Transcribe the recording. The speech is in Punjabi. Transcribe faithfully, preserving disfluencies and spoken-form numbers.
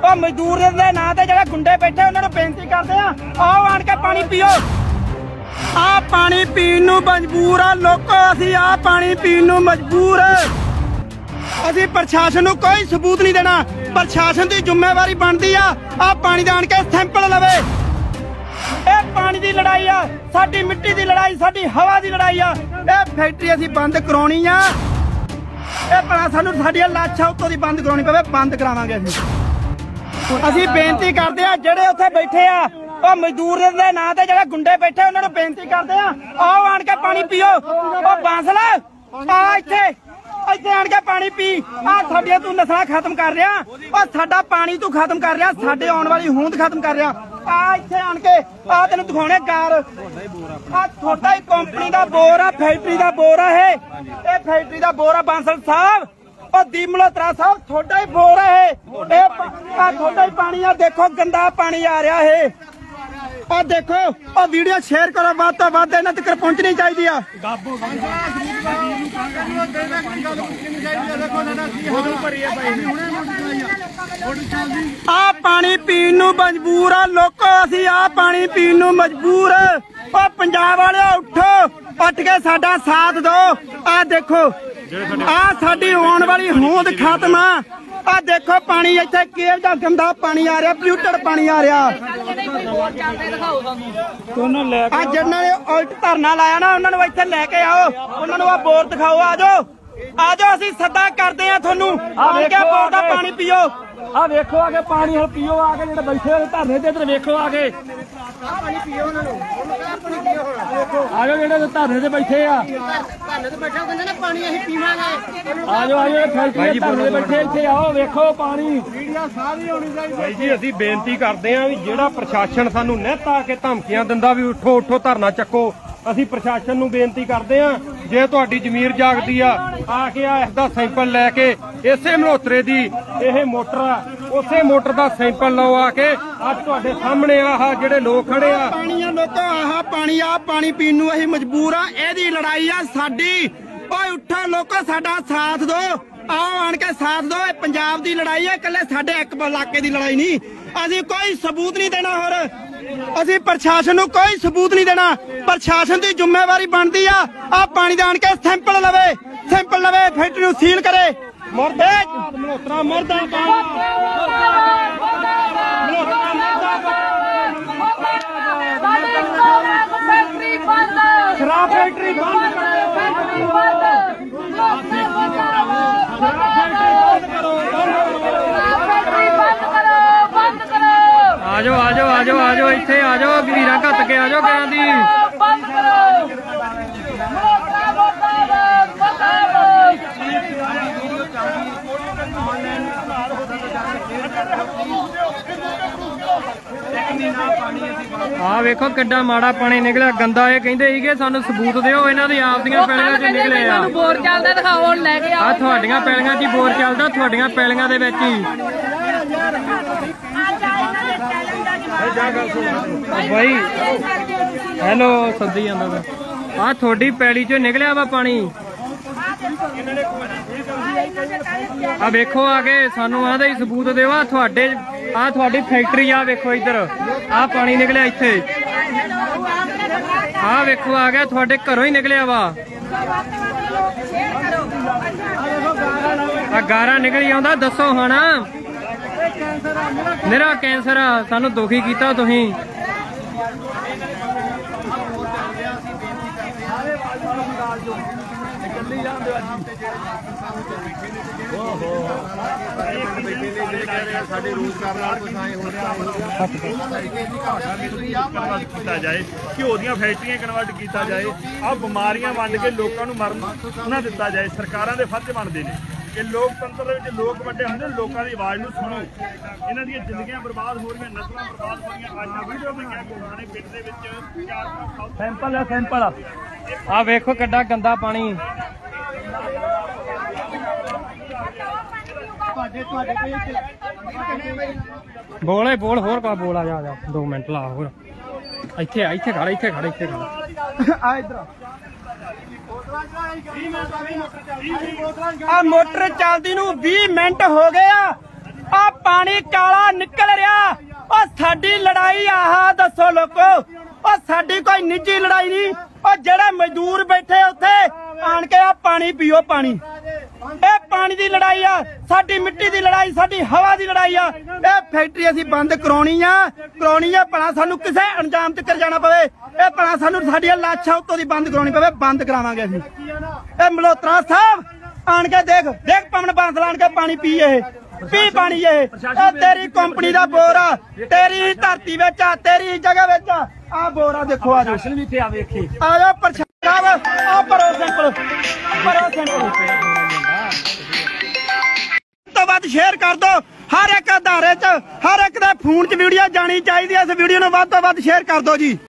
ਉਹ ਮਜ਼ਦੂਰ ਦੇ ਨਾਂ ਤੇ ਜਿਹੜੇ ਗੁੰਡੇ ਬੈਠੇ ਉਹਨਾਂ ਨੂੰ ਬੇਨਤੀ ਕਰਦੇ ਆ, ਆਓ ਆਣ ਕੇ ਪਾਣੀ ਪੀਓ। ਆ ਪਾਣੀ ਪੀਣ ਨੂੰ ਮਜਬੂਰ ਆ ਲੋਕੋ, ਅਸੀਂ ਆ ਪਾਣੀ ਪੀਣ ਨੂੰ ਮਜਬੂਰ। ਅਸੀਂ ਪ੍ਰਸ਼ਾਸਨ ਨੂੰ ਕੋਈ ਸਬੂਤ ਨਹੀਂ ਦੇਣਾ, ਪ੍ਰਸ਼ਾਸਨ ਦੀ ਜ਼ਿੰਮੇਵਾਰੀ ਬਣਦੀ ਆ ਆ ਪਾਣੀ ਦਾ ਆਣ ਕੇ ਸੈਂਪਲ ਲਵੇ। ਇਹ ਪਾਣੀ ਦੀ ਲੜਾਈ ਆ, ਸਾਡੀ ਮਿੱਟੀ ਦੀ ਲੜਾਈ, ਸਾਡੀ ਹਵਾ ਦੀ ਲੜਾਈ ਆ। ਇਹ ਫੈਕਟਰੀ ਅਸੀਂ ਬੰਦ ਕਰਾਉਣੀ ਆ। ਇਹ ਭਲਾ ਸਾਨੂੰ ਸਾਡੀਆਂ ਲਾਸ਼ਾਂ ਉੱਤੋਂ ਦੀ ਬੰਦ ਕਰਾਉਣੀ ਪਵੇ, ਬੰਦ ਕਰਾਵਾਂਗੇ ਅਸੀਂ। ਅਸੀਂ ਬੇਨਤੀ ਕਰਦੇ ਆ ਜਿਹੜੇ ਉੱਥੇ ਬੈਠੇ ਆ ਉਹ ਮਜ਼ਦੂਰ ਦੇ ਨਾਂ ਤੇ ਜਿਹੜੇ ਗੁੰਡੇ ਬੈਠੇ ਉਹਨਾਂ ਨੂੰ ਬੇਨਤੀ ਕਰਦੇ ਆ, ਆਓ ਆਣ ਕੇ ਪਾਣੀ ਪੀਓ। ਉਹ ਬਾਂਸਲ ਆ ਇੱਥੇ ਇੱਥੇ ਆਣ ਕੇ ਪਾਣੀ ਪੀ। ਆ ਸਾਡੀਆਂ ਤੂੰ ਨਸਲਾਂ ਖਤਮ ਕਰ ਰਿਹਾ, ਉਹ ਸਾਡਾ ਪਾਣੀ ਤੂੰ ਖਤਮ ਕਰ ਰਿਹਾ, ਸਾਡੇ ਆਉਣ ਵਾਲੀ ਹੋਂਦ ਖਤਮ ਕਰ ਰਿਹਾ। ਆ ਇੱਥੇ ਆਣ ਕੇ ਆ ਤੈਨੂੰ ਦਿਖਾਉਣੇ ਕਾਰ, ਆ ਤੁਹਾਡਾ ਹੀ ਕੰਪਨੀ ਦਾ ਬੋਰ ਆ, ਫੈਕਟਰੀ ਦਾ ਬੋਰ ਆ। ਇਹ ਇਹ ਫੈਕਟਰੀ ਦਾ ਬੋਰ ਆ ਬਾਂਸਲ ਸਾਹਿਬ, ਉਹ ਦੀਪ ਮਲਹੋਤਰਾ ਸਾਹਿਬ ਤੁਹਾਡਾ ਹੀ ਬੋਰ ਆ। ਇਹ ਆ ਤੁਹਾਡਾ ਹੀ ਪਾਣੀ ਆ, ਦੇਖੋ ਗੰਦਾ ਪਾਣੀ ਆ ਰਿਹਾ। ਇਹ ਆ ਦੇਖੋ, ਆ ਵੀਡੀਓ ਸ਼ੇਅਰ ਕਰੋ ਵੱਧ ਤੋਂ ਵੱਧ, ਇਹਨਾਂ ਤੱਕ ਪਹੁੰਚਣੀ ਚਾਹੀਦੀ ਆ। ਆ ਪਾਣੀ ਪੀਣ ਨੂੰ ਮਜਬੂਰ ਆ ਲੋਕੋ, ਅਸੀਂ ਆ ਪਾਣੀ ਪੀਣ ਨੂੰ ਮਜਬੂਰ। ਉਹ ਪੰਜਾਬ ਵਾਲਿਓ ਉੱਠੋ, ਉੱਠ ਕੇ ਸਾਡਾ ਸਾਥ ਦਿਓ। ਆ ਦੇਖੋ ਆ ਸਾਡੀ ਆਉਣ ਵਾਲੀ ਹੋਂਦ ਖਤਮ ਆ। ਆ ਦੇਖੋ ਪਾਣੀ ਇੱਥੇ ਕਿਹੋ ਜਿਹਾ ਗੰਦਾ ਪਾਣੀ ਆ ਰਿਹਾ, ਪੋਲਿਊਟਡ ਪਾਣੀ ਆ ਰਿਹਾ। ਆ ਜਿਹਨਾਂ ਨੇ ਉਲਟ ਧਰਨਾ ਲਾਇਆ ਨਾ ਉਹਨਾਂ ਨੂੰ ਇੱਥੇ ਲੈ ਕੇ ਆਓ, ਉਹਨਾਂ ਨੂੰ ਆ ਬੋਰ ਦਿਖਾਓ। ਆ ਜਾਓ ਆ ਜਾਓ, ਅਸੀਂ ਸੱਦਾ ਕਰਦੇ ਆ ਤੁਹਾਨੂੰ, ਆ ਕੇ ਬੋਰ ਦਾ ਪਾਣੀ ਪੀਓ। ਆ ਵੇਖੋ ਆ ਕੇ ਪਾਣੀ ਹੁਣ ਪੀਓ, ਆ ਕੇ ਜਿਹੜੇ ਬੈਠੇ ਹੋਏ ਧਰਨੇ ਤੇ ਇੱਧਰ ਵੇਖੋ, ਆ ਕੇ ਪਾਣੀ ਪੀਓ ਉਹਨਾਂ ਨੂੰ। ਆ ਜਾਓ ਜਿਹੜੇ ਧਰਨੇ ਤੇ ਬੈਠੇ ਆ, ਧਰਨੇ ਤੇ ਬੈਠੇ ਕਹਿੰਦੇ ਨੇ ਪਾਣੀ ਅਸੀਂ ਪੀਵਾਂਗੇ। ਆ ਜਾਓ ਆ ਜਾਓ ਫੈਕਟਰੀ ਧਰਨੇ ਤੇ ਬੈਠੇ ਇੱਥੇ ਆਓ, ਵੇਖੋ ਪਾਣੀ। ਮੀਡੀਆ ਸਾਰੀ ਹੋਣੀ ਚਾਹੀਦੀ ਭਾਈ ਜੀ। ਅਸੀਂ ਬੇਨਤੀ ਕਰਦੇ ਆ ਵੀ ਜਿਹੜਾ ਪ੍ਰਸ਼ਾਸਨ ਸਾਨੂੰ ਨਿੱਤ ਆ ਕੇ ਧਮਕੀਆਂ ਦਿੰਦਾ ਵੀ ਉੱਠੋ ਉੱਠੋ ਧਰਨਾ ਚੱਕੋ, ਅਸੀਂ ਪ੍ਰਸ਼ਾਸਨ ਨੂੰ ਬੇਨਤੀ ਕਰਦੇ ਆ ਜੇ ਤੁਹਾਡੀ ਜ਼ਮੀਰ ਜਾਗਦੀ ਆ, ਆ ਕੇ ਆ ਇਸ ਦਾ ਸੈਂਪਲ ਲੈ ਕੇ ਇਸੇ ਮਲਹੋਤਰੇ ਦੀ ਇਹ ਮੋਟਰ ਆ, ਉਸੇ ਮੋਟਰ ਦਾ ਸੈਂਪਲ ਲਓ ਆ ਕੇ। ਅੱਜ ਤੁਹਾਡੇ ਸਾਹਮਣੇ ਆਹ ਜਿਹੜੇ ਲੋਕ ਖੜੇ ਆ, ਪਾਣੀ ਆ ਲੋਕੋ, ਆਹ ਪਾਣੀ ਆ ਪਾਣੀ ਪੀਣ ਨੂੰ ਅਸੀਂ ਮਜਬੂਰ ਆ। ਇਹਦੀ ਲੜਾਈ ਆ ਸਾਡੀ। ਓਏ ਉੱਠੋ ਲੋਕੋ, ਸਾਡਾ ਸਾਥ ਦਿਓ, ਆਓ ਆਣ ਕੇ ਸਾਥ ਦਿਓ। ਇਹ ਪੰਜਾਬ ਦੀ ਲੜਾਈ ਆ, ਇਕੱਲੇ ਸਾਡੇ ਇੱਕ ਇਲਾਕੇ ਦੀ ਲੜਾਈ ਨਹੀਂ। ਅਸੀਂ ਕੋਈ ਸਬੂਤ ਨਹੀਂ ਦੇਣਾ, ਹੋਰ ਅਸੀਂ ਪ੍ਰਸ਼ਾਸਨ ਨੂੰ ਕੋਈ ਸਬੂਤ ਨਹੀਂ ਦੇਣਾ, ਪ੍ਰਸ਼ਾਸਨ ਦੀ ਜ਼ਿੰਮੇਵਾਰੀ ਬਣਦੀ ਆ ਆ ਪਾਣੀ ਦਾ ਆਣ ਕੇ ਸੈਂਪਲ ਲਵੇ, ਸੈਂਪਲ ਲਵੇ, ਫੈਕਟਰੀ ਨੂੰ ਸੀਲ ਕਰੇ। ਮਲਹੋਤਰਾ ਮੁਰਦਾਬਾਦ, ਸ਼ਰਾਬ ਫੈਕਟਰੀ ਬੰਦ ਆ ਜਾਓ ਆ ਜਾਓ ਆ ਜਾਓ ਆ ਜਾਓ ਇੱਥੇ ਆ ਜਾਓ, ਵੀਰਾਂ ਘੱਟ ਕੇ ਆ ਜਾਓ ਕਿਰਾਂ ਦੀ। ਆ ਵੇਖੋ ਕਿੱਡਾ ਮਾੜਾ ਪਾਣੀ ਨਿਕਲਿਆ, ਗੰਦਾ। ਇਹ ਕਹਿੰਦੇ ਸੀਗੇ ਸਾਨੂੰ ਸਬੂਤ ਦਿਓ, ਇਹਨਾਂ ਦੀ ਆਪ ਦੀਆਂ ਪੈਲੀਆਂ 'ਚ ਨਿਕਲੇ ਆ। ਬੋਰ ਚੱਲਦਾ ਦਿਖਾਓ, ਹੁਣ ਲੈ ਕੇ ਆ ਤੁਹਾਡੀਆਂ ਪੈਲੀਆਂ 'ਚ ਬੋਰ ਚੱਲਦਾ, ਤੁਹਾਡੀਆਂ ਪੈਲੀਆਂ ਦੇ ਵਿੱਚ ਹੀ। ਬਾਈ ਹੈਲੋ ਸੱਦੀ ਜਾਂਦਾ, ਆ ਤੁਹਾਡੀ ਪੈਲੀ 'ਚ ਨਿਕਲਿਆ ਵਾ ਪਾਣੀ। ਆ ਵੇਖੋ ਆ ਕੇ ਸਾਨੂੰ ਆਹ ਹੀ ਸਬੂਤ ਦਿਓ, ਆ ਤੁਹਾਡੇ ਆ ਤੁਹਾਡੀ ਫੈਕਟਰੀ ਆ, ਵੇਖੋ ਇੱਧਰ ਆ ਪਾਣੀ ਨਿਕਲਿਆ ਇੱਥੇ। ਆ ਵੇਖੋ ਆ ਗਿਆ, ਤੁਹਾਡੇ ਘਰੋਂ ਹੀ ਨਿਕਲਿਆ ਵਾ। ਆ ਗਾਰਾ ਨਿਕਲੀ ਆਉਂਦਾ, ਦੱਸੋ ਹੁਣ ਮੇਰਾ ਕੈਂਸਰ ਆ, ਸਾਨੂੰ ਦੁਖੀ ਕੀਤਾ ਤੁਸੀਂ। ਸਾਡੇ ਰੋਜ਼ਗਾਰ ਨਾਲ ਕੁਝ ਆਏ ਹੋ ਰਿਹਾ ਕੀਤਾ ਜਾਏ, ਘਿਓ ਦੀਆਂ ਫੈਕਟਰੀਆਂ ਕਨਵਰਟ ਕੀਤਾ ਜਾਏ, ਆਹ ਬਿਮਾਰੀਆਂ ਵੰਡ ਕੇ ਲੋਕਾਂ ਨੂੰ ਮਰਨ ਨਾ ਦਿੱਤਾ ਜਾਏ। ਸਰਕਾਰਾਂ ਦੇ ਫਰਜ਼ ਬਣਦੇ ਨੇ ਕਿ ਲੋਕਤੰਤਰ ਦੇ ਵਿੱਚ ਲੋਕ ਵੱਡੇ ਹੁੰਦੇ, ਲੋਕਾਂ ਦੀ ਆਵਾਜ਼ ਨੂੰ ਸੁਣੋ। ਇਹਨਾਂ ਦੀਆਂ ਜ਼ਿੰਦਗੀਆਂ ਬਰਬਾਦ ਹੋ ਰਹੀਆਂ, ਨਸਲਾਂ ਬਰਬਾਦ ਹੋ ਰਹੀਆਂ। ਅੱਜ ਵੀਡੀਓ ਬਣਾਇਆ ਗੁਰਦਾਰੇ ਪਿੰਡ ਦੇ ਵਿੱਚ ਸੈਂਪਲ ਆ ਸੈਂਪਲ ਆ ਵੇਖੋ ਕਿੱਡਾ ਗੰਦਾ ਪਾਣੀ। ਬੋਲੇ ਬੋਲ ਹੋਰ ਕਾ ਬੋਲ, ਆ ਜਾ ਜਾ ਦੋ ਮਿੰਟ ਲਾ ਹੋਰ। ਇੱਥੇ ਆ ਇੱਥੇ ਖੜਾ ਇੱਥੇ ਖੜਾ ਇੱਥੇ ਖੜਾ ਆ ਇੱਧਰ ਆ। ਮੋਟਰ ਚੱਲਦੀ ਨੂੰ ਵੀਹ ਮਿੰਟ ਹੋ ਗਏ ਆ। ਆ ਪਾਣੀ ਕਾਲਾ ਨਿਕਲ ਰਿਹਾ। ਉਹ ਸਾਡੀ ਲੜਾਈ ਆਹ ਦੱਸੋ ਲੋਕੋ, ਉਹ ਸਾਡੀ ਕੋਈ ਨਿੱਜੀ ਲੜਾਈ ਨਹੀਂ। ਉਹ ਜਿਹੜੇ ਮਜ਼ਦੂਰ ਬੈਠੇ ਉੱਥੇ ਆਣ ਕੇ ਆ ਪਾਣੀ ਪੀਓ, ਪਾਣੀ ਇਹ ਪਾਣੀ ਦੀ ਲੜਾਈ ਆ, ਸਾਡੀ ਮਿੱਟੀ ਦੀ ਲੜਾਈ, ਸਾਡੀ ਹਵਾ ਦੀ ਲੜਾਈ ਆ। ਇਹ ਫੈਕਟਰੀ ਅਸੀਂ ਬੰਦ ਕਰਾਉਣੀ ਆ ਕਰਾਉਣੀ ਆ ਭਲਾ ਸਾਨੂੰ ਕਿਸੇ ਅੰਜਾਮ ਤੱਕ ਜਾਣਾ ਪਵੇ, ਇਹ ਭਲਾ ਸਾਨੂੰ ਸਾਡੀਆਂ ਲਾਸ਼ਾਂ ਉੱਤੋਂ ਦੀ ਬੰਦ ਕਰਾਉਣੀ ਪਵੇ, ਬੰਦ ਕਰਾਵਾਂਗੇ ਅਸੀਂ। ਇਹ ਮਲਹੋਤਰਾ ਸਾਹਿਬ ਆਣ ਕੇ ਦੇਖ ਦੇਖ ਪਵਨ ਬਾਂਸਲ ਆਣ ਕੇ ਪਾਣੀ ਪੀ, ਇਹ ਪੀ ਪਾਣੀ। ਇਹ ਇਹ ਤੇਰੀ ਕੰਪਨੀ ਦਾ ਬੋਰ ਆ, ਤੇਰੀ ਧਰਤੀ ਵਿੱਚ ਆ, ਤੇਰੀ ਜਗ੍ਹਾ ਵਿੱਚ ਆ। ਆ ਬੋਰ ਆ ਦੇਖੋ, ਆ ਪ੍ਰਸ਼ਾਸਨ ਵੀ ਇੱਥੇ ਆ ਵੇਖੇ। ਆ ਜਾਓ ਪ੍ਰਸ਼ਾਸਨ ਸਾਹਿਬ, ਆ ਭਰੋ ਸੈਂਪਲ, ਭਰੋ ਸੈਂਪਲ। ਤੋਂ ਵੱਧ ਸ਼ੇਅਰ ਕਰ ਦੋ, ਹਰ ਇੱਕ ਅਦਾਰੇ 'ਚ, ਹਰ ਇੱਕ ਦੇ ਫੋਨ 'ਚ ਵੀਡੀਓ ਜਾਣੀ ਚਾਹੀਦੀ ਹੈ। ਇਸ ਵੀਡੀਓ ਨੂੰ ਵੱਧ ਤੋਂ ਵੱਧ ਸ਼ੇਅਰ ਕਰ ਦਿਓ ਜੀ।